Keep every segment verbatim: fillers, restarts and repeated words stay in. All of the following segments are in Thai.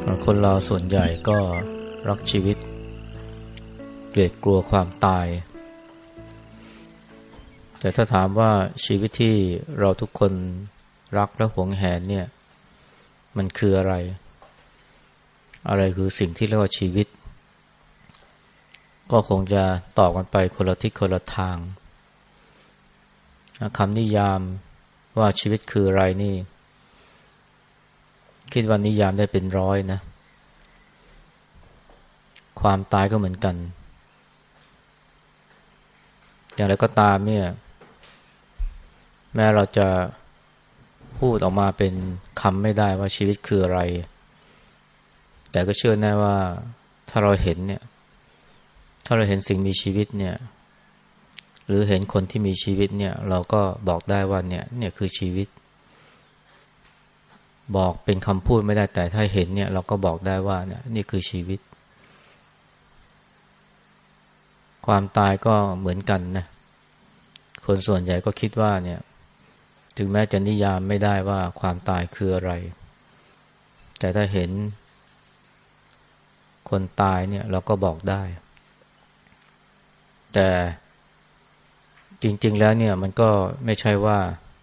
คนเราส่วนใหญ่ก็รักชีวิตเกลียดกลัวความตายแต่ถ้าถามว่าชีวิตที่เราทุกคนรักและหวงแหนเนี่ยมันคืออะไรอะไรคือสิ่งที่เรียกว่าชีวิตก็คงจะตอบกันไปคนละทิศคนละทางคำนิยามว่าชีวิตคืออะไรนี่คิดว่านิยามได้เป็นร้อยนะความตายก็เหมือนกันอย่างไรก็ตามเนี่ยแม้เราจะพูดออกมาเป็นคำไม่ได้ว่าชีวิตคืออะไรแต่ก็เชื่อแน่ว่าถ้าเราเห็นเนี่ยถ้าเราเห็นสิ่งมีชีวิตเนี่ยหรือเห็นคนที่มีชีวิตเนี่ยเราก็บอกได้ว่าเนี่ยเนี่ยคือชีวิตบอกเป็นคำพูดไม่ได้แต่ถ้าเห็นเนี่ยเราก็บอกได้ว่าเนี่ยนี่คือชีวิตความตายก็เหมือนกันนะคนส่วนใหญ่ก็คิดว่าเนี่ยถึงแม้จะนิยามไม่ได้ว่าความตายคืออะไรแต่ถ้าเห็นคนตายเนี่ยเราก็บอกได้แต่จริงๆแล้วเนี่ยมันก็ไม่ใช่ว่า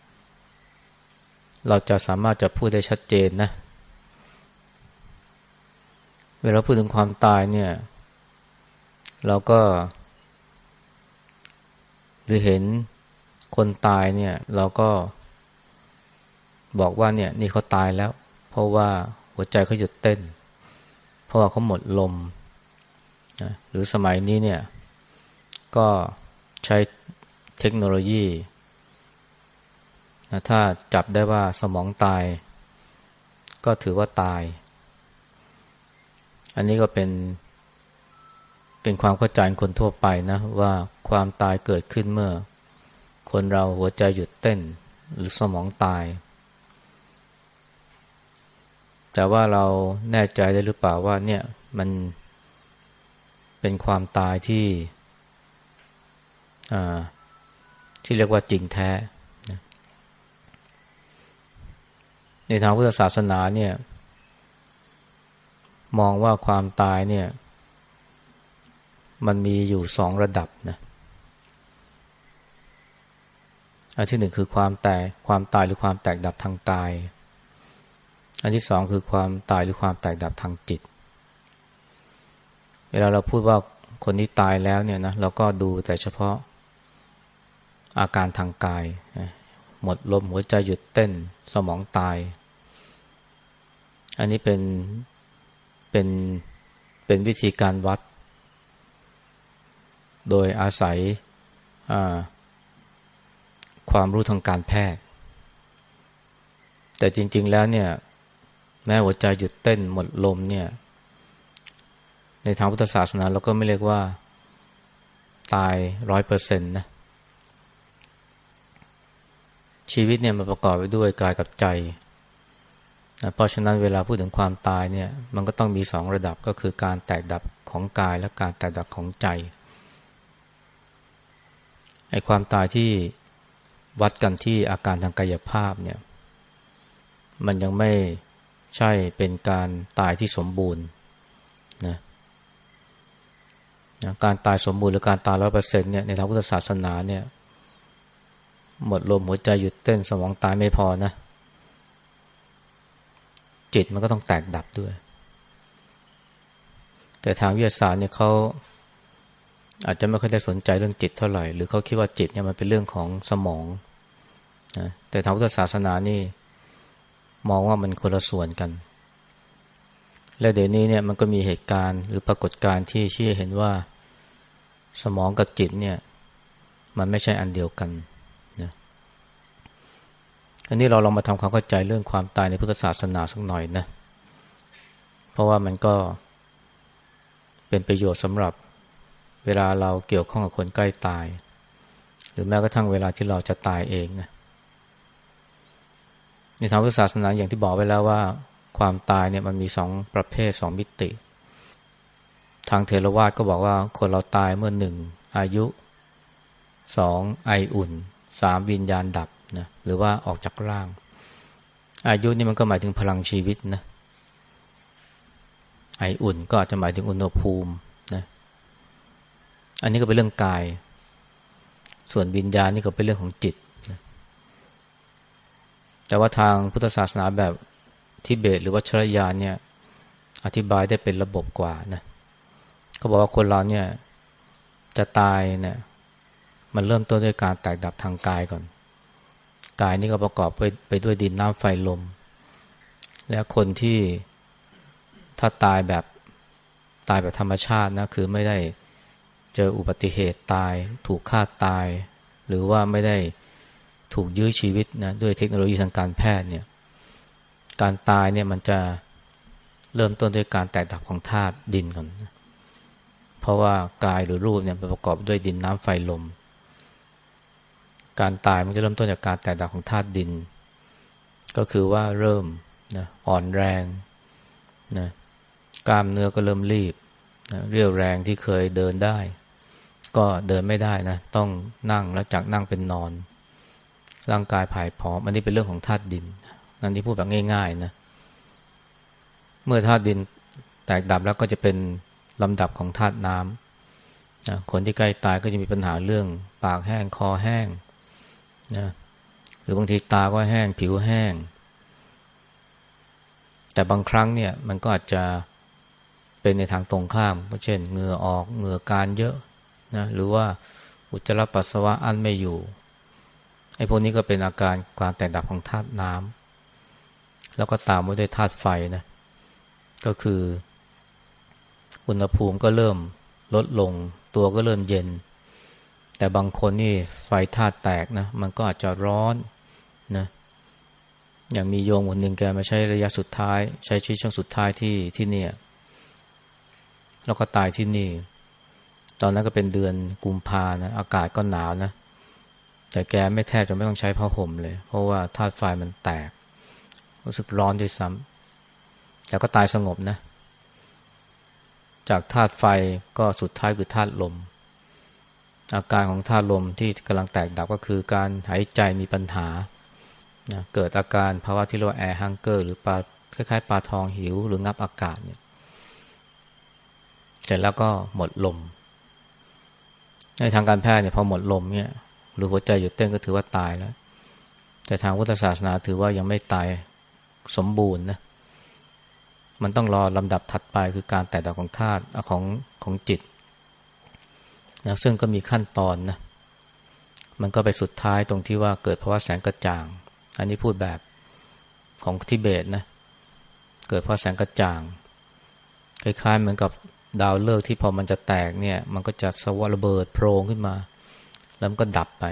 เราจะสามารถจะพูดได้ชัดเจนนะเวลาพูดถึงความตายเนี่ยเราก็หรือเห็นคนตายเนี่ยเราก็บอกว่าเนี่ยนี่เขาตายแล้วเพราะว่าหัวใจเขาหยุดเต้นเพราะว่าเขาหมดลมนะหรือสมัยนี้เนี่ยก็ใช้เทคโนโลยีนะถ้าจับได้ว่าสมองตายก็ถือว่าตายอันนี้ก็เป็นเป็นความเข้าใจคนทั่วไปนะว่าความตายเกิดขึ้นเมื่อคนเราหัวใจหยุดเต้นหรือสมองตายแต่ว่าเราแน่ใจได้หรือเปล่าว่าเนี่ยมันเป็นความตายที่อ่าที่เรียกว่าจริงแท้ในทางพุทธศาสนาเนี่ยมองว่าความตายเนี่ยมันมีอยู่สองระดับนะอันที่หนึ่งคือความแตกความตายหรือความแตกดับทางกายอันที่สองคือความตายหรือความแตกดับทางจิตเวลาเราพูดว่าคนที่ตายแล้วเนี่ยนะเราก็ดูแต่เฉพาะอาการทางกายหมดลมหัวใจหยุดเต้นสมองตายอันนี้เป็นเป็นเป็นวิธีการวัดโดยอาศัยความรู้ทางการแพทย์แต่จริงๆแล้วเนี่ยแม้หัวใจหยุดเต้นหมดลมเนี่ยในทางพุทธศาสนาเราก็ไม่เรียกว่าตาย ร้อยเปอร์เซ็นต์ นะชีวิตเนี่ยมันประกอบไปด้วยกายกับใจนะเพราะฉะนั้นเวลาพูดถึงความตายเนี่ยมันก็ต้องมีสองระดับก็คือการแตกดับของกายและการแตกดับของใจไอ้ความตายที่วัดกันที่อาการทางกายภาพเนี่ยมันยังไม่ใช่เป็นการตายที่สมบูรณ์นะนะการตายสมบูรณ์หรือการตาย ร้อยเปอร์เซ็นต์ เนี่ยในทางพุทธศาสนาเนี่ยหมดลมหัวใจหยุดเต้นสมองตายไม่พอนะจิตมันก็ต้องแตกดับด้วยแต่ทางวิทยาศาสตร์เนี่ยเขาอาจจะไม่ค่อยได้สนใจเรื่องจิตเท่าไหร่หรือเขาคิดว่าจิตเนี่ยมันเป็นเรื่องของสมองนะแต่ทางพุทธศาสนานี่มองว่ามันคนละส่วนกันและเดี๋ยวนี้เนี่ยมันก็มีเหตุการณ์หรือปรากฏการณ์ที่ชี้ให้เห็นว่าสมองกับจิตเนี่ยมันไม่ใช่อันเดียวกันนะอันนี้เราลองมาทำความเข้าใจเรื่องความตายในพุทธศาสนาสักหน่อยนะเพราะว่ามันก็เป็นประโยชน์สำหรับเวลาเราเกี่ยวข้องกับคนใกล้ตายหรือแม้กระทั่งเวลาที่เราจะตายเองนะในทางพุทธศาสนาอย่างที่บอกไว้แล้วว่าความตายเนี่ยมันมีสองประเภทสองมิติทางเถรวาทก็บอกว่าคนเราตายเมื่อหนึ่งอายุสองไออุ่นสามวิญญาณดับนะหรือว่าออกจากร่างอายุนี่มันก็หมายถึงพลังชีวิตนะไออุ่นก็อาจจะหมายถึงอุณหภูมินะอันนี้ก็เป็นเรื่องกายส่วนวิญญาณนี่ก็เป็นเรื่องของจิตนะแต่ว่าทางพุทธศาสนาแบบทิเบตหรือวัชรยานเนี่ยอธิบายได้เป็นระบบกว่านะเขาบอกว่าคนเราเนี่ยจะตายเนี่ยมันเริ่มต้นด้วยการแตกดับทางกายก่อนกายนี่ก็ประกอบไปไปด้วยดินน้ำไฟลมและคนที่ถ้าตายแบบตายแบบธรรมชาตินะคือไม่ได้เจออุบัติเหตุตายถูกฆ่าตายหรือว่าไม่ได้ถูกยื้อชีวิตนะด้วยเทคโนโลยีทางการแพทย์เนี่ยการตายเนี่ยมันจะเริ่มต้นด้วยการแตกดับของธาตุดินก่อนเพราะว่ากายหรือรูปเนี่ยประกอบด้วยดินน้ำไฟลมการตายมันจะเริ่มต้นจากการแตกดับของธาตุดินก็คือว่าเริ่มนะอ่อนแรงนะกล้ามเนื้อก็เริ่มรีบนะเรี่ยวแรงที่เคยเดินได้ก็เดินไม่ได้นะต้องนั่งแล้วจากนั่งเป็นนอนร่างกายผายผอมอันนี้เป็นเรื่องของธาตุดินนั่นที่พูดแบบง่ายๆนะเมื่อธาตุดินแตกดับแล้วก็จะเป็นลำดับของธาตุน้ำนะคนที่ใกล้ตายก็จะมีปัญหาเรื่องปากแห้งคอแห้งนะหรือบางทีตาก็แห้งผิวแห้งแต่บางครั้งเนี่ยมันก็อาจจะเป็นในทางตรงข้ามเช่นเหงื่อออกเหงื่อการเยอะนะหรือว่าอุจจาระปัสสาวะอั้นไม่อยู่ไอ้พวกนี้ก็เป็นอาการการแตกดับของธาตุน้ำแล้วก็ตามมาด้วยธาตุไฟนะก็คืออุณหภูมิก็เริ่มลดลงตัวก็เริ่มเย็นแต่บางคนนี่ไฟธาตุแตกนะมันก็อาจจะร้อนนะอย่างมีโยมคนหนึ่งแกมาใช้ระยะสุดท้ายใช้ชีวิตช่วงสุดท้ายที่ที่เนี่ยแล้วก็ตายที่นี่ตอนนั้นก็เป็นเดือนกุมภานะอากาศก็หนาวนะแต่แกไม่แทบจะไม่ต้องใช้ผ้าห่มเลยเพราะว่าธาตุไฟมันแตกรู้สึกร้อนด้วยซ้ำแต่ก็ตายสงบนะจากธาตุไฟก็สุดท้ายคือธาตุลมอาการของธาตุลมที่กำลังแตกดับก็คือการหายใจมีปัญหานะเกิดอาการภาวะที่เรียกว่าแอร์ฮังเกอร์หรือปลาคล้ายๆปลาทองหิวหรืองับอากาศเนี่ยเสร็จแล้วก็หมดลมในทางการแพทย์เนี่ยพอหมดลมเนี่ยหรือหัวใจหยุดเต้นก็ถือว่าตายแล้วแต่ทางพุทธศาสนาถือว่ายังไม่ตายสมบูรณ์นะมันต้องรอลำดับถัดไปคือการแตกดับของธาตุของของจิตนะซึ่งก็มีขั้นตอนนะมันก็ไปสุดท้ายตรงที่ว่าเกิดภาวะแสงกระจ่างอันนี้พูดแบบของทิเบตนะเกิดภาวะแสงกระจ่างคล้ายๆเหมือนกับดาวฤกษ์ที่พอมันจะแตกเนี่ยมันก็จะสวะระเบิดโพรงขึ้นมาแล้วมันก็ดับไป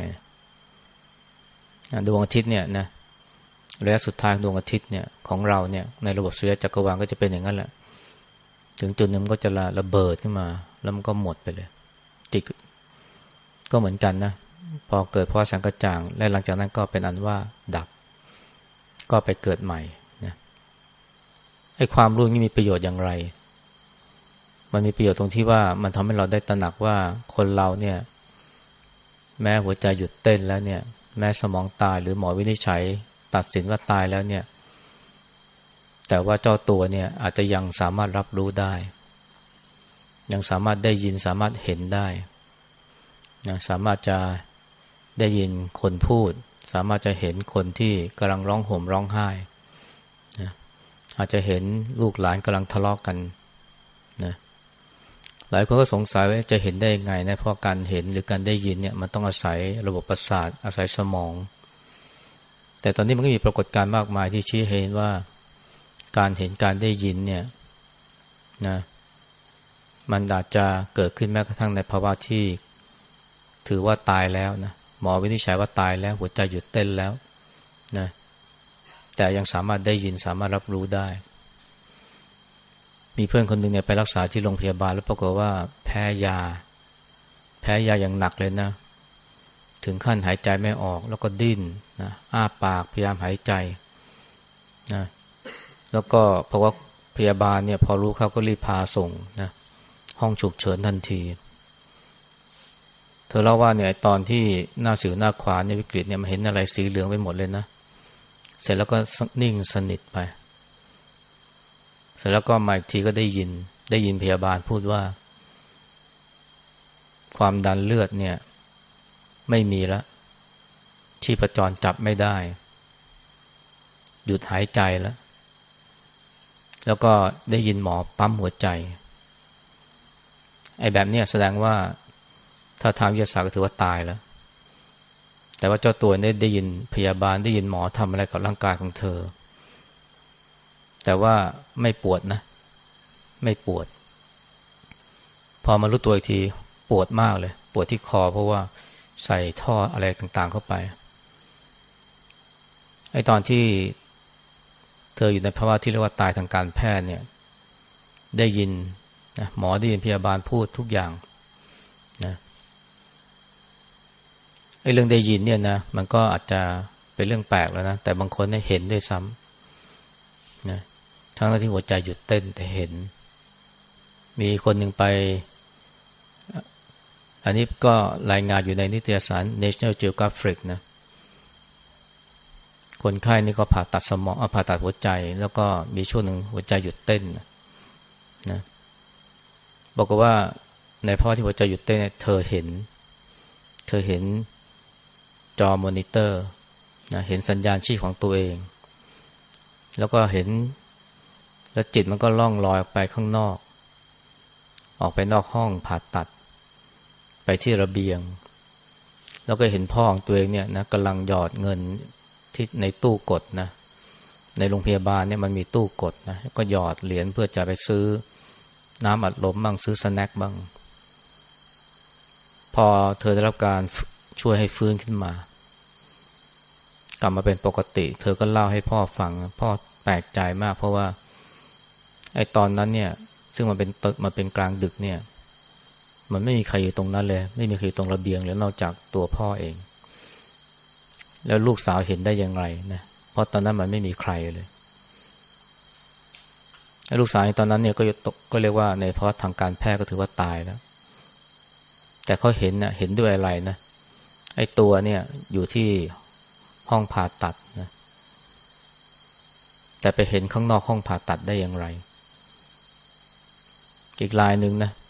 ดวงอาทิตย์เนี่ยนะระยะสุดท้ายดวงอาทิตย์เนี่ยของเราเนี่ยในระบบสุริยะจักรวาลก็จะเป็นอย่างนั้นแหละถึงจุดหนึ่งมันก็จะระเบิดขึ้นมาแล้วมันก็หมดไปเลยจิตก็เหมือนกันนะพอเกิดภาวะแสงกระจ่างและหลังจากนั้นก็เป็นอันว่าดับก็ไปเกิดใหม่นะไอ้ความรู้นี้มีประโยชน์อย่างไรมันมีประโยชน์ตรงที่ว่ามันทำให้เราได้ตระหนักว่าคนเราเนี่ยแม้หัวใจหยุดเต้นแล้วเนี่ยแม้สมองตายหรือหมอวินิจฉัยตัดสินว่าตายแล้วเนี่ยแต่ว่าเจ้าตัวเนี่ยอาจจะยังสามารถรับรู้ได้ยังสามารถได้ยินสามารถเห็นได้นะสามารถจะได้ยินคนพูดสามารถจะเห็นคนที่กำลังร้องห่มร้องไห้นะอาจจะเห็นลูกหลานกำลังทะเลาะกันนะหลายคนก็สงสัยว่าจะเห็นได้ยังไงนะเพราะการเห็นหรือการได้ยินเนี่ยมันต้องอาศัยระบบประสาทอาศัยสมองแต่ตอนนี้มันก็มีปรากฏการณ์มากมายที่ชี้ให้เห็นว่าการเห็นการได้ยินเนี่ยนะมันอาจจะเกิดขึ้นแม้กระทั่งในภาวะที่ถือว่าตายแล้วนะหมอวินิจฉัยว่าตายแล้วหัวใจหยุดเต้นแล้วนะแต่ยังสามารถได้ยินสามารถรับรู้ได้มีเพื่อนคนหนึ่งเนี่ยไปรักษาที่โรงพยาบาลแล้วปรากฏว่าแพ้ยาแพ้ยาอย่างหนักเลยนะถึงขั้นหายใจไม่ออกแล้วก็ดิ้นนะอ้าปากพยายามหายใจนะแล้วก็เพราะว่าพยาบาลเนี่ยพอรู้เขาก็รีบพาส่งนะห้องฉุกเฉินทันทีเธอเล่าว่าเนี่ยตอนที่หน้าสิวหน้าขวานในวิกฤตเนี่ยมันเห็นอะไรสีเหลืองไปหมดเลยนะเสร็จแล้วก็นิ่งสนิทไปเสร็จแล้วก็มาอีกทีก็ได้ยินได้ยินพยาบาลพูดว่าความดันเลือดเนี่ยไม่มีแล้วชีพจรจับไม่ได้หยุดหายใจแล้วแล้วก็ได้ยินหมอปั๊มหัวใจไอ้แบบเนี้ยแสดงว่าถ้าทางวิทยาศาสตร์ก็ถือว่าตายแล้วแต่ว่าเจ้าตัวได้ได้ยินพยาบาลได้ยินหมอทำอะไรกับร่างกายของเธอแต่ว่าไม่ปวดนะไม่ปวดพอมารู้ตัวอีกทีปวดมากเลยปวดที่คอเพราะว่าใส่ท่ออะไรต่างๆเข้าไปไอ้ตอนที่เธออยู่ในภาวะที่เรียกว่าตายทางการแพทย์เนี่ยได้ยินนะหมอได้ยินพยาบาลพูดทุกอย่างนะไอ้เรื่องได้ยินเนี่ยนะมันก็อาจจะเป็นเรื่องแปลกแล้วนะแต่บางคนเนี่ยเห็นด้วยซ้ำนะทั้งที่หัวใจหยุดเต้นแต่เห็นมีคนหนึ่งไปอันนี้ก็รายงานอยู่ในนิตยสาร National Geographic นะคนไข้นี่ก็ผ่าตัดสมองผ่าตัดหัวใจแล้วก็มีช่วงหนึ่งหัวใจหยุดเต้นนะบอกว่าในภาวะที่หัวใจหยุดเต้นเธอเห็นเธอเห็นจอมอนิเตอร์นะเห็นสัญญาณชีพของตัวเองแล้วก็เห็นแล้วจิตมันก็ล่องลอยออกไปข้างนอกออกไปนอกห้องผ่าตัดไปที่ระเบียงแล้วก็เห็นพ่อของตัวเองเนี่ยนะกำลังหยอดเงินที่ในตู้กดนะในโรงพยาบาลเนี่ยมันมีตู้กดนะก็หยอดเหรียญเพื่อจะไปซื้อน้ำอัดลมบ้างซื้อสแน็คบ้างพอเธอได้รับการช่วยให้ฟื้นขึ้นมากลับมาเป็นปกติเธอก็เล่าให้พ่อฟังพ่อแปลกใจมากเพราะว่าไอ้ตอนนั้นเนี่ยซึ่งมันเป็นตึกมันเป็นกลางดึกเนี่ยมันไม่มีใครอยู่ตรงนั้นเลยไม่มีใครอยู่ตรงระเบียงเลยนอกจากตัวพ่อเองแล้วลูกสาวเห็นได้อย่างไรนะเพราะตอนนั้นมันไม่มีใครเลยลูกสาวในตอนนั้นเนี่ยก็ก็เรียกว่าในเพราะทางการแพทย์ก็ถือว่าตายแล้วแต่เขาเห็นนะเห็นด้วยอะไรนะไอ้ตัวเนี่ยอยู่ที่ห้องผ่าตัดนะแต่ไปเห็นข้างนอกห้องผ่าตัดได้อย่างไรอีกรายหนึ่งนะ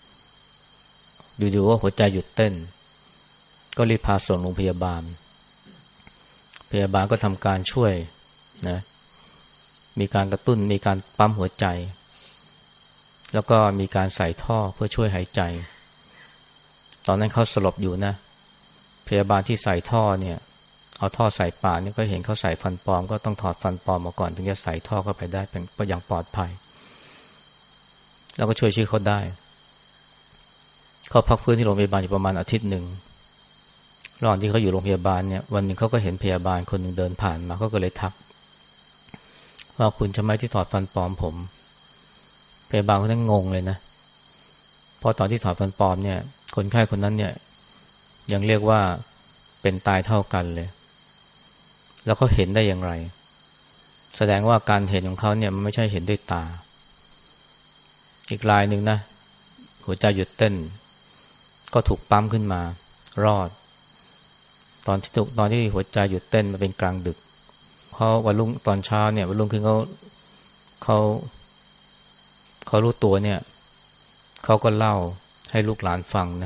อยู่ๆว่าหัวใจหยุดเต้นก็รีบพาส่งโรงพยาบาลพยาบาลก็ทำการช่วยนะมีการกระตุ้นมีการปั๊มหัวใจแล้วก็มีการใส่ท่อเพื่อช่วยหายใจตอนนั้นเขาสลบอยู่นะพยาบาลที่ใส่ท่อเนี่ยเอาท่อใส่ปากนี่ก็เห็นเขาใส่ฟันปลอมก็ต้องถอดฟันปลอมมาก่อนถึงจะใส่ท่อเข้าไปได้เป็นก็อย่างปลอดภัยแล้วก็ช่วยชีวิตเขาได้เขาพักฟื้นที่โรงพยาบาลอยู่ประมาณอาทิตย์หนึ่งระหว่างที่เขาอยู่โรงพยาบาลเนี่ยวันหนึ่งเขาก็เห็นพยาบาลคนหนึ่งเดินผ่านมาเขาก็เลยทักว่าคุณใช่ไหมที่ถอดฟันปลอมผมพยาบาลคนนั้นงงเลยนะเพราะตอนที่ถอดฟันปลอมเนี่ยคนไข้คนนั้นเนี่ยยังเรียกว่าเป็นตายเท่ากันเลยแล้วเขาเห็นได้อย่างไรแสดงว่าการเห็นของเขาเนี่ยมันไม่ใช่เห็นด้วยตาอีกรายหนึ่งนะหัวใจหยุดเต้นก็ถูกปั๊มขึ้นมารอดตอนที่ตอนที่หัวใจหยุดเต้นมันเป็นกลางดึกเขาวันรุ่งตอนเช้าเนี่ยวันรุ่งขึ้นเขาเขาเขารู้ตัวเนี่ยเขาก็เล่าให้ลูกหลานฟังนะ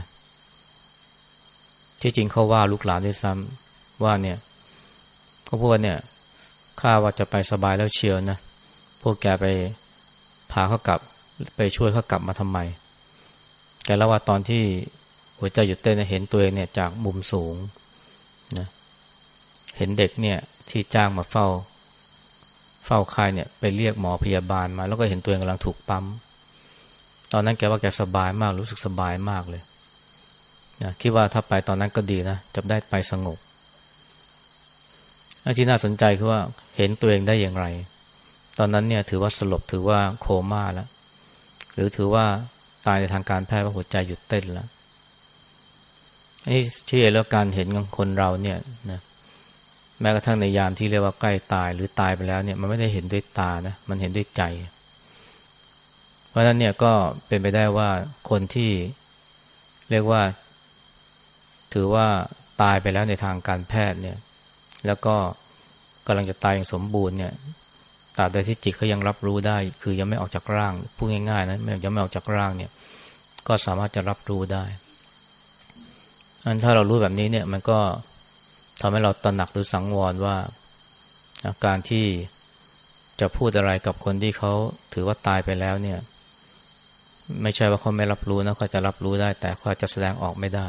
ที่จริงเขาว่าลูกหลานด้วยซ้ำว่าเนี่ยเขาพูดว่าเนี่ยข้าว่าจะไปสบายแล้วเชียวนะพวกแกไปพาเขากลับไปช่วยเขากลับมาทำไมแกเล่าว่าตอนที่หัวใจหยุดเต้นเห็นตัวเองเนี่ยจากมุมสูงนะเห็นเด็กเนี่ยที่จ้างมาเฝ้าเฝ้าไข้เนี่ยไปเรียกหมอพยาบาลมาแล้วก็เห็นตัวเองกำลังถูกปั๊มตอนนั้นแกว่าแกสบายมากรู้สึกสบายมากเลยนะคิดว่าถ้าไปตอนนั้นก็ดีนะจะได้ไปสงบที่น่าสนใจคือว่าเห็นตัวเองได้อย่างไรตอนนั้นเนี่ยถือว่าสลบถือว่าโคม่าแล้วหรือถือว่าตายในทางการแพทย์ว่าหัวใจหยุดเต้นแล้วนี่เชื่อแล้วการเห็นของคนเราเนี่ยนะแม้กระทั่งในยามที่เรียกว่าใกล้ตายหรือตายไปแล้วเนี่ยมันไม่ได้เห็นด้วยตานะมันเห็นด้วยใจเพราะฉะนั้นเนี่ยก็เป็นไปได้ว่าคนที่เรียกว่าถือว่าตายไปแล้วในทางการแพทย์เนี่ยแล้วก็กำลังจะตายอย่างสมบูรณ์เนี่ยตราบใดที่จิตเขายังรับรู้ได้คือยังไม่ออกจากร่างพูดง่ายๆนะยังไม่ออกจากร่างเนี่ยก็สามารถจะรับรู้ได้อันถ้าเรารู้แบบนี้เนี่ยมันก็ทำให้เราตระหนักหรือสังวรว่าการที่จะพูดอะไรกับคนที่เขาถือว่าตายไปแล้วเนี่ยไม่ใช่ว่าเขาไม่รับรู้นะเขาจะรับรู้ได้แต่เขาจะแสดงออกไม่ได้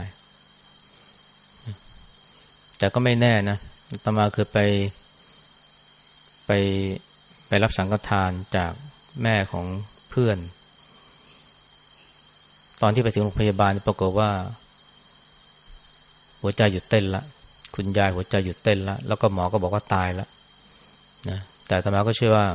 แต่ก็ไม่แน่นะอาตมาคือไปไปไปรับสังฆทานจากแม่ของเพื่อนตอนที่ไปถึงโรงพยาบาลปรากฏว่าหัวใจหยุดเต้นละคุณยายหัวใจหยุดเต้นละแล้วก็หมอก็บอกว่าตายแล้วนะแต่อาตมาก็เชื่อว่า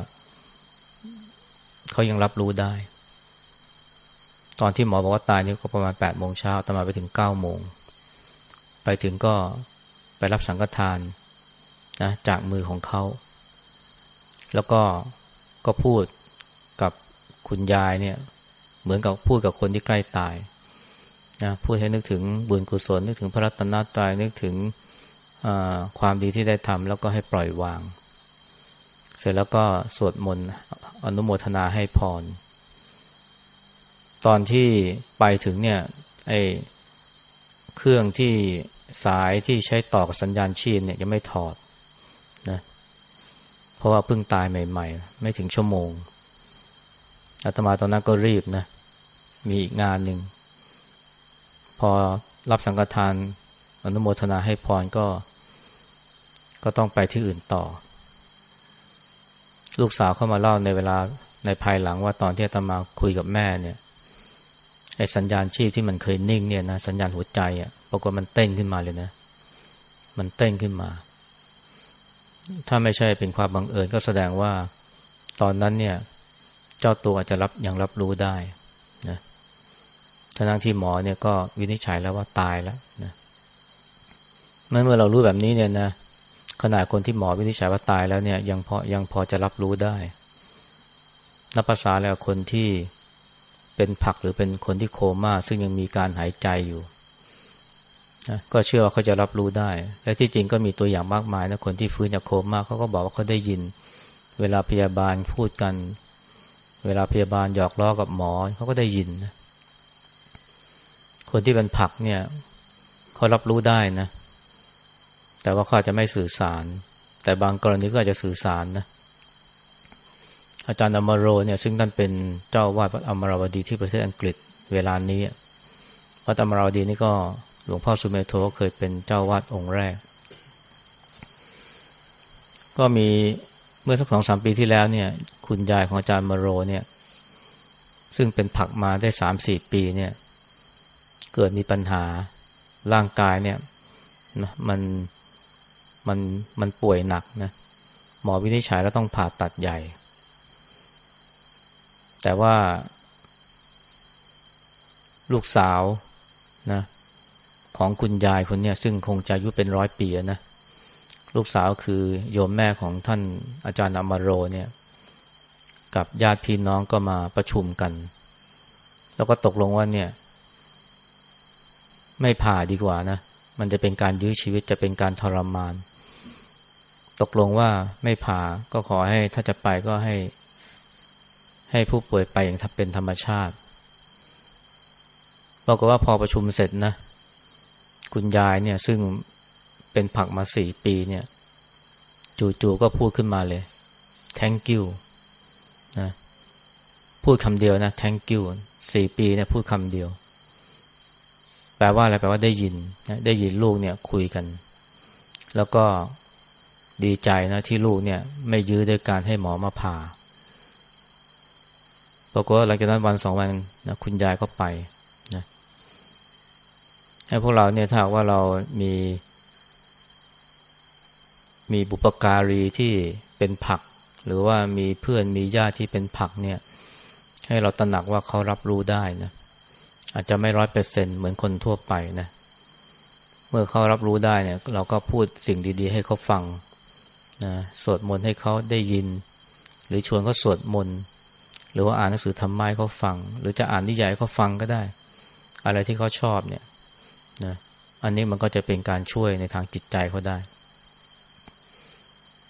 เขายังรับรู้ได้ตอนที่หมอบอกว่าตายนี่ก็ประมาณแปดโมงเช้าอาตมาไปถึงเก้าโมงไปถึงก็ไปรับสังฆทานนะจากมือของเขาแล้วก็ก็พูดกับคุณยายเนี่ยเหมือนกับพูดกับคนที่ใกล้ตายนะพูดให้นึกถึงบุญกุศลนึกถึงพระรัตนตรัยนึกถึงความดีที่ได้ทำแล้วก็ให้ปล่อยวางเสร็จแล้วก็สวดมนต์อนุโมทนาให้พรตอนที่ไปถึงเนี่ยไอ้เครื่องที่สายที่ใช้ต่อกับสัญญาณชีพเนี่ยยังไม่ถอดนะเพราะว่าเพิ่งตายใหม่ๆไม่ถึงชั่วโมงอาตมาตอนนั้นก็รีบนะมีอีกงานหนึ่งพอรับสังฆทานอนุโมทนาให้พรก็ก็ต้องไปที่อื่นต่อลูกสาวเข้ามาเล่าในเวลาในภายหลังว่าตอนที่อาตมาคุยกับแม่เนี่ยไอ้สัญญาณชีพที่มันเคยนิ่งเนี่ยนะสัญญาณหัวใจอ่ะปรากฏมันเต้นขึ้นมาเลยนะมันเต้นขึ้นมาถ้าไม่ใช่เป็นความบังเอิญก็แสดงว่าตอนนั้นเนี่ยเจ้าตัวอาจจะรับยังรับรู้ได้นะทั้งที่หมอเนี่ยก็วินิจฉัยแล้วว่าตายแล้วนะเมื่อเรารู้แบบนี้เนี่ยนะขนาดคนที่หมอวินิจฉัยว่าตายแล้วเนี่ยยังพอยังพอจะรับรู้ได้นับภาษาแล้วคนที่เป็นผักหรือเป็นคนที่โคม่าซึ่งยังมีการหายใจอยู่นะก็เชื่อว่าเขาจะรับรู้ได้และที่จริงก็มีตัวอย่างมากมายนะคนที่ฟื้นจากโคม่าเขาก็บอกว่าเขาได้ยินเวลาพยาบาลพูดกันเวลาพยาบาลหยอกล้อกับหมอเขาก็ได้ยินนะคนที่เป็นผักเนี่ยเขารับรู้ได้นะแต่ว่าเขาอาจจะไม่สื่อสารแต่บางกรณีก็อาจจะสื่อสารนะอาจารย์อมโรเนี่ยซึ่งท่านเป็นเจ้าวาดวัดอมรวดีที่ประเทศอังกฤษเวลานี้วัดอมรวดีนี่ก็หลวงพ่อสุเมโธเคยเป็นเจ้าวาดองค์แรกก็มีเมื่อสักสองสามปีที่แล้วเนี่ยคุณยายของอาจารย์อมโรเนี่ยซึ่งเป็นผักมาได้สามสี่ปีเนี่ยเกิดมีปัญหาร่างกายเนี่ยมันมันมันป่วยหนักนะหมอวินิจฉัยแล้วต้องผ่าตัดใหญ่แต่ว่าลูกสาวนะของคุณยายคนเนี้ยซึ่งคงจะอายุเป็นร้อยปีนะลูกสาวคือโยมแม่ของท่านอาจารย์อมโรเนี่ยกับญาติพี่น้องก็มาประชุมกันแล้วก็ตกลงว่าเนี่ยไม่ผ่าดีกว่านะมันจะเป็นการยื้อชีวิตจะเป็นการทรมานตกลงว่าไม่ผ่าก็ขอให้ถ้าจะไปก็ให้ให้ผู้ป่วยไปอย่างเป็นธรรมชาติบอกว่าพอประชุมเสร็จนะคุณยายเนี่ยซึ่งเป็นผักมาสี่ปีเนี่ยจู่ๆก็พูดขึ้นมาเลย thank you นะพูดคำเดียวนะ thank you สี่ปีเนี่ยพูดคำเดียวแปลว่าอะไรแปลว่าได้ยินนะได้ยินลูกเนี่ยคุยกันแล้วก็ดีใจนะที่ลูกเนี่ยไม่ยื้อด้วยการให้หมอมาผ่าปรากฏว่าหลังจากนั้นวันสองวันนะคุณยายก็ไปนะให้พวกเราเนี่ยถ้าว่าเรามีมีบุปการีที่เป็นผักหรือว่ามีเพื่อนมีญาติที่เป็นผักเนี่ยให้เราตระหนักว่าเขารับรู้ได้นะอาจจะไม่ร้อยเปอร์เซ็นต์เหมือนคนทั่วไปนะเมื่อเขารับรู้ได้เนี่ยเราก็พูดสิ่งดีๆให้เขาฟังนะสวดมนต์ให้เขาได้ยินหรือชวนเขาสวดมนต์หรือว่าอ่านหนังสือธรรมะให้เขาฟังหรือจะอ่านนิยายให้เขาฟังก็ได้อะไรที่เขาชอบเนี่ยนะอันนี้มันก็จะเป็นการช่วยในทางจิตใจเขาได้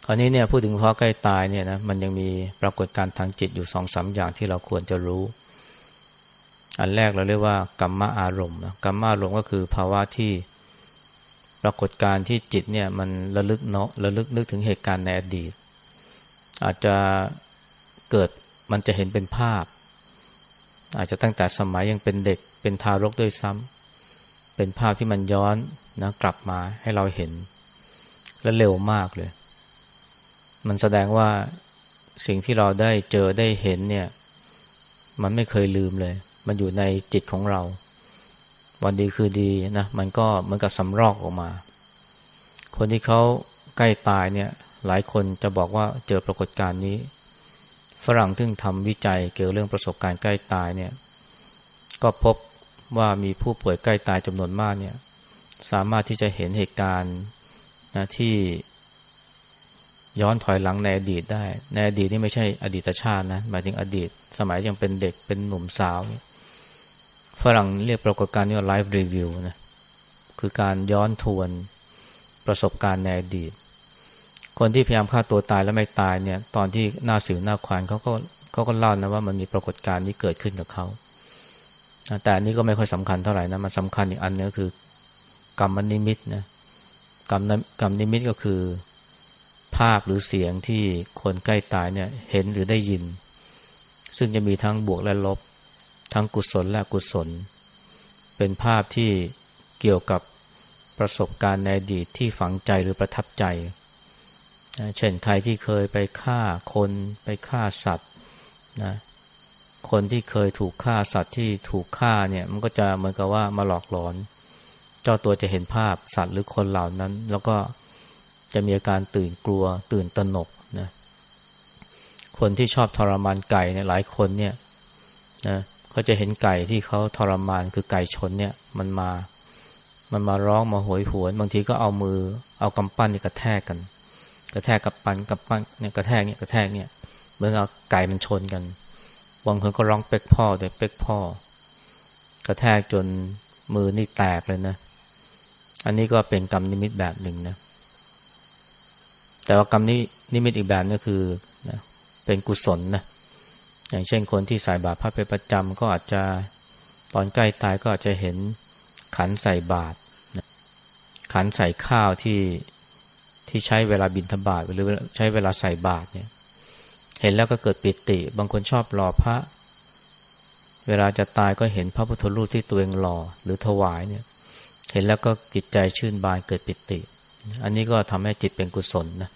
คราวนี้เนี่ยพูดถึงเพราะใกล้ตายเนี่ยนะมันยังมีปรากฏการณ์ทางจิตอยู่สองสามอย่างที่เราควรจะรู้อันแรกเราเรียกว่ากัมมอารมณ์กัมมอารมณ์ก็คือภาวะที่ปรากฏการณ์ที่จิตเนี่ยมันระลึกเนาะระลึกนึกถึงเหตุการณ์ในอดีตอาจจะเกิดมันจะเห็นเป็นภาพอาจจะตั้งแต่สมัยยังเป็นเด็กเป็นทารกด้วยซ้ำเป็นภาพที่มันย้อนนะกลับมาให้เราเห็นและเร็วมากเลยมันแสดงว่าสิ่งที่เราได้เจอได้เห็นเนี่ยมันไม่เคยลืมเลยมันอยู่ในจิตของเราวันดีคือดีนะมันก็เหมือนกับสำรอกออกมาคนที่เขาใกล้ตายเนี่ยหลายคนจะบอกว่าเจอปรากฏการณ์นี้ฝรั่งที่ทำวิจัยเกี่ยวเรื่องประสบการณ์ใกล้ตายเนี่ยก็พบว่ามีผู้ป่วยใกล้ตายจำนวนมากเนี่ยสามารถที่จะเห็นเหตุการณ์นะที่ย้อนถอยหลังในอดีตได้ในอดีตนี่ไม่ใช่อดีตชาตินะหมายถึงอดีตสมัยยังเป็นเด็กเป็นหนุ่มสาวฝรั่งเรียกปรากฏการณ์นี้ว่า life review นะคือการย้อนทวนประสบการณ์ในอดีตคนที่พยายามฆ่าตัวตายแล้วไม่ตายเนี่ยตอนที่หน้าสิวหน้าขวานเขาก็เขาก็เล่านะว่ามันมีปรากฏการณ์นี้เกิดขึ้นกับเขาแต่อันนี้ก็ไม่ค่อยสำคัญเท่าไหร่นะมันสำคัญอีกอันนึงก็คือกรรมนิมิตนะกรรมกรรมนิมิตก็คือภาพหรือเสียงที่คนใกล้ตายเนี่ยเห็นหรือได้ยินซึ่งจะมีทั้งบวกและลบทั้งกุศลและอกุศลเป็นภาพที่เกี่ยวกับประสบการณ์ในอดีตที่ฝังใจหรือประทับใจเช่นใครที่เคยไปฆ่าคนไปฆ่าสัตว์นะคนที่เคยถูกฆ่าสัตว์ที่ถูกฆ่าเนี่ยมันก็จะเหมือนกับว่ามาหลอกหลอนเจ้าตัวจะเห็นภาพสัตว์หรือคนเหล่านั้นแล้วก็จะมีอาการตื่นกลัวตื่นตระหนกนะคนที่ชอบทรมานไก่เนี่ยหลายคนเนี่ยนะเขาจะเห็นไก่ที่เขาทรมานคือไก่ชนเนี่ยมันมามันมาร้องมาโหยหวนบางทีก็เอามือเอากำปั้นนี่กระแทกกันกระแทกกับปั้นกับปั้นเนี่ยกระแทกเนี่ยกระแทกเนี่ยเหมือนเอาไก่มันชนกันบางคนก็ร้องเป๊กพ่อด้วยเป๊กพ่อกระแทกจนมือนี่แตกเลยนะอันนี้ก็เป็นกรรมนิมิตแบบหนึ่งนะแต่ว่ากรรมนี้นิมิตอีกแบบนึงคือนะเป็นกุศลนะอย่างเช่นคนที่ใส่บาตรพระเป็นประจำก็อาจจะตอนใกล้ตายก็อาจจะเห็นขันใส่บาตรนะขันใส่ข้าวที่ที่ใช้เวลาบิณฑบาตหรือใช้เวลาใส่บาตรเนี่ยเห็นแล้วก็เกิดปิติบางคนชอบหล่อพระเวลาจะตายก็เห็นพระพุทธรูปที่ตัวเองหล่อหรือถวายเนี่ยเห็นแล้วก็จิตใจชื่นบานเกิดปิติอันนี้ก็ทำให้จิตเป็นกุศลนะ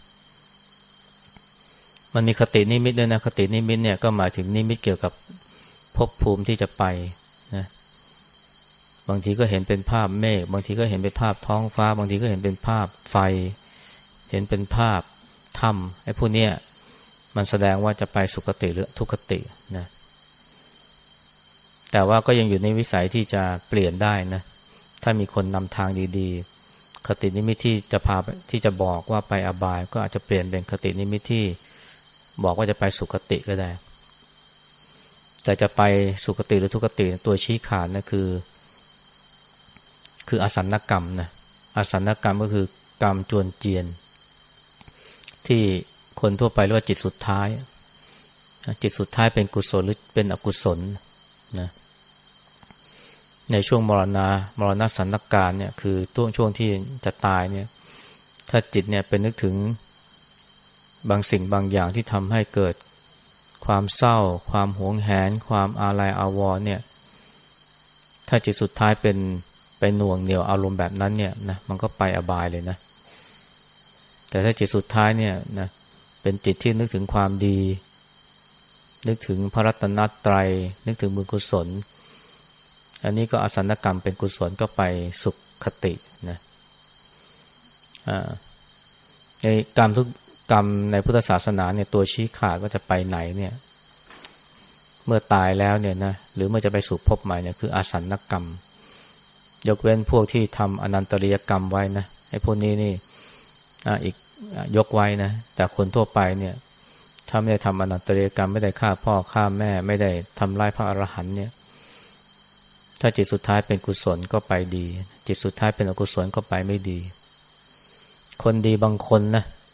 มันมีคตินิมิตด้วยนะคตินิมิตเนี่ยก็หมายถึงนิมิตเกี่ยวกับภพภูมิที่จะไปนะบางทีก็เห็นเป็นภาพเมฆบางทีก็เห็นเป็นภาพท้องฟ้าบางทีก็เห็นเป็นภาพไฟเห็นเป็นภาพถ้ำไอ้พวกเนี้ยมันแสดงว่าจะไปสุคติหรือทุกขตินะแต่ว่าก็ยังอยู่ในวิสัยที่จะเปลี่ยนได้นะถ้ามีคนนำทางดีๆคตินิมิตที่จะพาที่จะบอกว่าไปอบายก็อาจจะเปลี่ยนเป็นคตินิมิตที่บอกว่าจะไปสุคติก็ได้แต่จะไปสุคติหรือทุกขติตัวชี้ขาดนะคือคืออสันนกรรมนะอสันนกรรมก็คือกรรมจวนเจียนที่คนทั่วไปเรียกว่าจิตสุดท้ายจิตสุดท้ายเป็นกุศลหรือเป็นอกุศลนะในช่วงมรณามรณสันนการเนี่ยคือช่วงช่วงที่จะตายเนี่ยถ้าจิตเนี่ยเป็นนึกถึงบางสิ่งบางอย่างที่ทำให้เกิดความเศร้าความหวงแหนความอาลัยอาวรณ์เนี่ยถ้าจิตสุดท้ายเป็นไปหน่วงเหนี่ยวอารมณ์แบบนั้นเนี่ยนะมันก็ไปอบายเลยนะแต่ถ้าจิตสุดท้ายเนี่ยนะเป็นจิตที่นึกถึงความดีนึกถึงพระรัตนตรัยนึกถึงบุญกุศลอันนี้ก็อสันนกรรมเป็นกุศลก็ไปสุขตินะในกรรมทุกกรรมในพุทธศาสนาเนี่ยตัวชี้ขาดว่าจะไปไหนเนี่ยเมื่อตายแล้วเนี่ยนะหรือเมื่อจะไปสู่ภพใหม่เนี่ยคืออสันนกรรมยกเว้นพวกที่ทำอนันตริยกรรมไว้นะไอ้พวกนี้นี่อ่าอีกยกไว้นะแต่คนทั่วไปเนี่ยถ้าไม่ได้ทำอนันตริยกรรมไม่ได้ฆ่าพ่อฆ่าแม่ไม่ได้ทำร้ายพระอรหันต์เนี่ยถ้าจิตสุดท้ายเป็นกุศลก็ไปดีจิตสุดท้ายเป็นอกุศลก็ไปไม่ดีคนดีบางคนนะ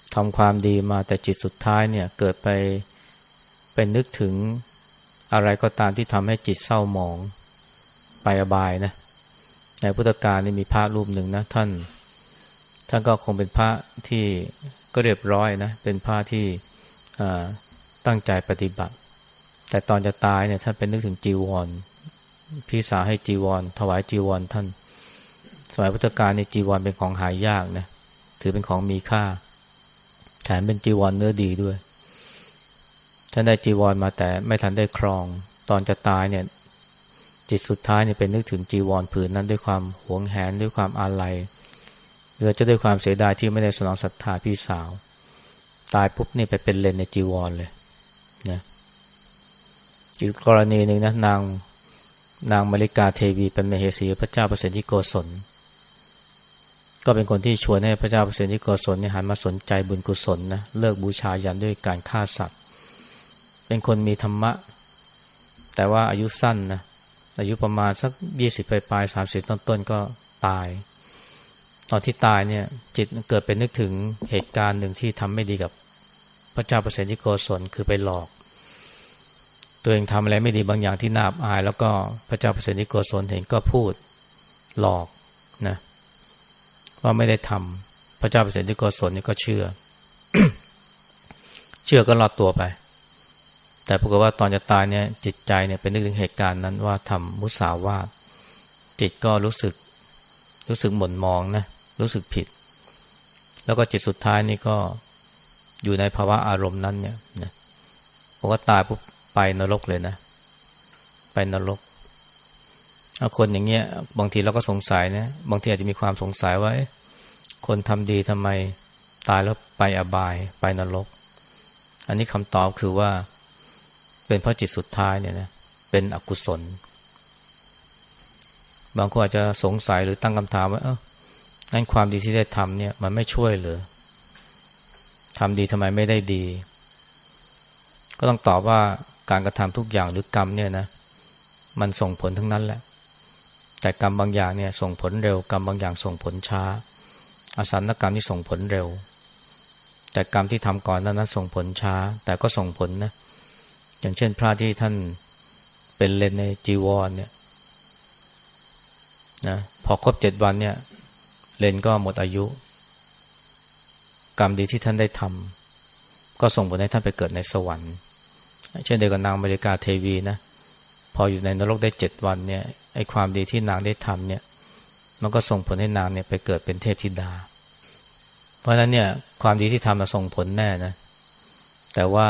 ทำความดีมาแต่จิตสุดท้ายเนี่ยเกิดไปเป็นนึกถึงอะไรก็ตามที่ทำให้จิตเศร้าหมองไปอบายนะในพุทธกาลนี่มีพระรูปหนึ่งนะท่านท่านก็คงเป็นพระที่ก็เรียบร้อยนะเป็นพระที่ตั้งใจปฏิบัติแต่ตอนจะตายเนี่ยท่านเป็นนึกถึงจีวรพี่สาวให้จีวรถวายจีวรท่านสมัยพุทธกาลในจีวรเป็นของหายากนะถือเป็นของมีค่าแถมเป็นจีวรเนื้อดีด้วยท่านได้จีวรมาแต่ไม่ทันได้ครองตอนจะตายเนี่ยจิตสุดท้ายเนี่ยเป็นนึกถึงจีวรผืนนั้นด้วยความหวงแหนด้วยความอาลัยหรือจะด้วยความเสียดายที่ไม่ได้สนองศรัทธาพี่สาวตายปุ๊บนี่ไปเป็นเลนในจีวรเลยนะอีกกรณีหนึ่งนะนางนางมาริกาเทวีเป็นมเหสีพระเจ้าประสิทธิโกศลก็เป็นคนที่ชวนให้พระเจ้าประสิทธิโกศลเนี่ยหันมาสนใจบุญกุศลนะเลิกบูชายันด้วยการฆ่าสัตว์เป็นคนมีธรรมะแต่ว่าอายุสั้นนะอายุประมาณสักยี่สิบปลายๆสามสิบต้นๆก็ตายตอนที่ตายเนี่ยจิตเกิดเป็นนึกถึงเหตุการณ์หนึ่งที่ทำไม่ดีกับพระเจ้าประสิทธิโกศลคือไปหลอกตัวเองทำอะไรไม่ดีบางอย่างที่น่าอับอายแล้วก็พระเจ้าประสิทธิโกศลเห็นก็พูดหลอกนะว่าไม่ได้ทำพระเจ้าประสิทธิโกศลนี่ก็เชื่อ เชื่อก็รอดตัวไปแต่ปรากฏว่าตอนจะตายเนี่ยจิตใจเนี่ยเป็นนึกถึงเหตุการณ์นั้นว่าทำมุสาวาทจิตก็รู้สึกรู้สึกหม่นมองนะรู้สึกผิดแล้วก็จิตสุดท้ายนี่ก็อยู่ในภาวะอารมณ์นั้นเนี่ยนะพอว่าตายปุ๊บไปนรกเลยนะไปนรกคนอย่างเงี้ยบางทีเราก็สงสัยนะบางทีอาจจะมีความสงสัยว่าคนทำดีทำไมตายแล้วไปอบายไปนรกอันนี้คำตอบคือว่าเป็นเพราะจิตสุดท้ายเนี่ยนะเป็นอกุศลบางคนอาจจะสงสัยหรือตั้งคำถามว่าเอ้างั้นความดีที่ได้ทำเนี่ยมันไม่ช่วยเลยทำดีทำไมไม่ได้ดีก็ต้องตอบว่าการกระทำทุกอย่างหรือกรรมเนี่ยนะมันส่งผลทั้งนั้นแหละแต่กรรมบางอย่างเนี่ยส่งผลเร็วกรรมบางอย่างส่งผลช้าอสัญกรรมที่ส่งผลเร็วแต่กรรมที่ทำก่อนนั้นนั้นส่งผลช้าแต่ก็ส่งผลนะอย่างเช่นพระที่ท่านเป็นเลนในจีวรเนี่ยนะพอครบเจ็ดวันเนี่ยเลนก็หมดอายุกรรมดีที่ท่านได้ทำก็ส่งผลให้ท่านไปเกิดในสวรรค์เช่นเดียวกับนางมาริกาเทวีนะพออยู่ในนรกได้เจ็ดวันเนี่ยไอ้ความดีที่นางได้ทำเนี่ยมันก็ส่งผลให้นางเนี่ยไปเกิดเป็นเทพธิดาเพราะฉะนั้นเนี่ยความดีที่ทำมาส่งผลแน่นะแต่ว่า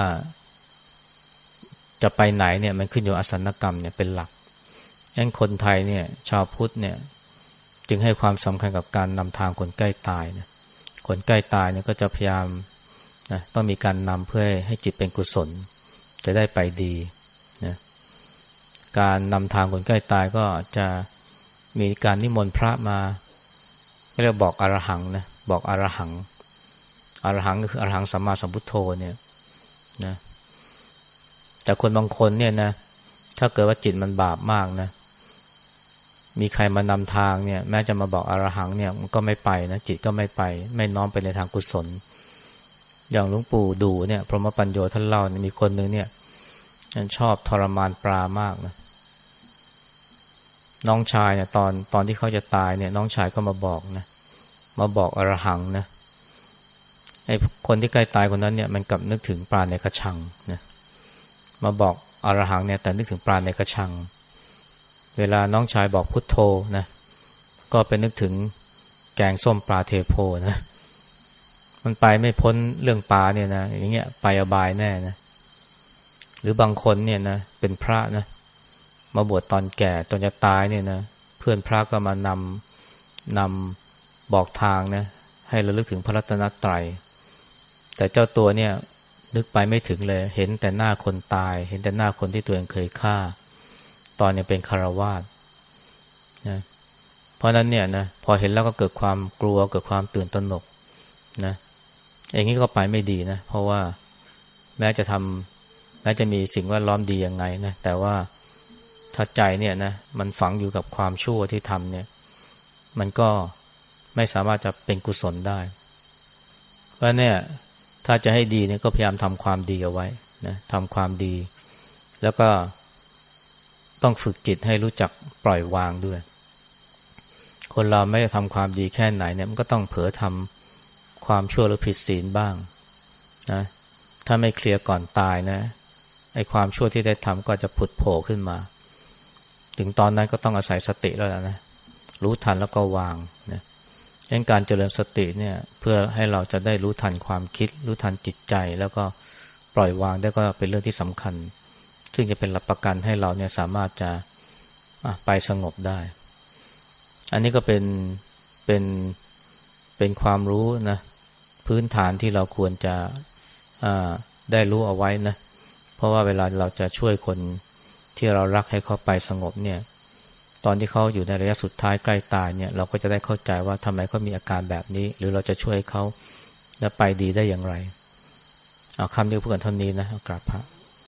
จะไปไหนเนี่ยมันขึ้นอยู่อสัญกรรมเนี่ยเป็นหลักงั้นคนไทยเนี่ยชาวพุทธเนี่ยจึงให้ความสำคัญกับการนำทางคนใกล้ตายนะคนใกล้ตายเนี่ยก็จะพยายามนะต้องมีการนำเพื่อให้จิตเป็นกุศลจะได้ไปดีนะการนำทางคนใกล้ตายก็จะมีการนิมนต์พระมาเรียกบอกอรหังนะบอกอรหังอรหังก็คืออรหังสัมมาสัมพุทโธเนี่ยนะแต่คนบางคนเนี่ยนะถ้าเกิดว่าจิตมันบาปมากนะมีใครมานำทางเนี่ยแม้จะมาบอกอรหังเนี่ยมันก็ไม่ไปนะจิตก็ไม่ไปไม่น้อมไปในทางกุศลอย่างหลวงปู่ดูเนี่ยพรหมปัญโยท่านเล่าเนี่ยมีคนนึงเนี่ยชอบทรมานปลามากนะน้องชายเนี่ยตอนตอนที่เขาจะตายเนี่ยน้องชายก็มาบอกนะมาบอกอรหังนะไอ้คนที่ใกล้ตายคนนั้นเนี่ยมันกลับนึกถึงปลาในกระชังนะมาบอกอรหังเนี่ยแต่นึกถึงปลาในกระชังเวลาน้องชายบอกพุทโธนะก็เป็นนึกถึงแกงส้มปลาเทโพนะมันไปไม่พ้นเรื่องปลาเนี่ยนะอย่างเงี้ยไปอบายแน่นะหรือบางคนเนี่ยนะเป็นพระนะมาบวชตอนแก่ตอนจะตายเนี่ยนะเพื่อนพระก็มานำนำบอกทางนะให้ระลึกถึงพระรัตนตรัยแต่เจ้าตัวเนี่ยนึกไปไม่ถึงเลยเห็นแต่หน้าคนตายเห็นแต่หน้าคนที่ตัวเองเคยฆ่าตอนยังเป็นฆราวาสนะเพราะนั้นเนี่ยนะพอเห็นแล้วก็เกิดความกลัวเกิดความตื่นตระหนกนะอย่างนี้ก็ไปไม่ดีนะเพราะว่าแม้จะทำแม้จะมีสิ่งแวดล้อมดียังไงนะแต่ว่าถ้าใจเนี่ยนะมันฝังอยู่กับความชั่วที่ทำเนี่ยมันก็ไม่สามารถจะเป็นกุศลได้เพราะเนี่ยถ้าจะให้ดีเนี่ยก็พยายามทำความดีเอาไว้นะทำความดีแล้วก็ต้องฝึกจิตให้รู้จักปล่อยวางด้วยคนเราไม่ได้ทำความดีแค่ไหนเนี่ยมันก็ต้องเผลอทำความชั่วหรือผิดศีลบ้างนะถ้าไม่เคลียร์ก่อนตายนะไอ้ความชั่วที่ได้ทำก็จะผุดโผล่ขึ้นมาถึงตอนนั้นก็ต้องอาศัยสติแล้วนะรู้ทันแล้วก็วางนะงั้นการเจริญสติเนี่ยเพื่อให้เราจะได้รู้ทันความคิดรู้ทันจิตใจแล้วก็ปล่อยวางได้ก็เป็นเรื่องที่สำคัญซึ่งจะเป็นหลักประกันให้เราเนี่ยสามารถจะไปสงบได้อันนี้ก็เป็นเป็นเป็นความรู้นะพื้นฐานที่เราควรจะได้รู้เอาไว้นะเพราะว่าเวลาเราจะช่วยคนที่เรารักให้เขาไปสงบเนี่ยตอนที่เขาอยู่ในระยะสุดท้ายใกล้ตายเนี่ยเราก็จะได้เข้าใจว่าทำไมเขามีอาการแบบนี้หรือเราจะช่วยเขาและไปดีได้อย่างไรเอาคำนี้พูดกันเท่านี้นะกราบพระ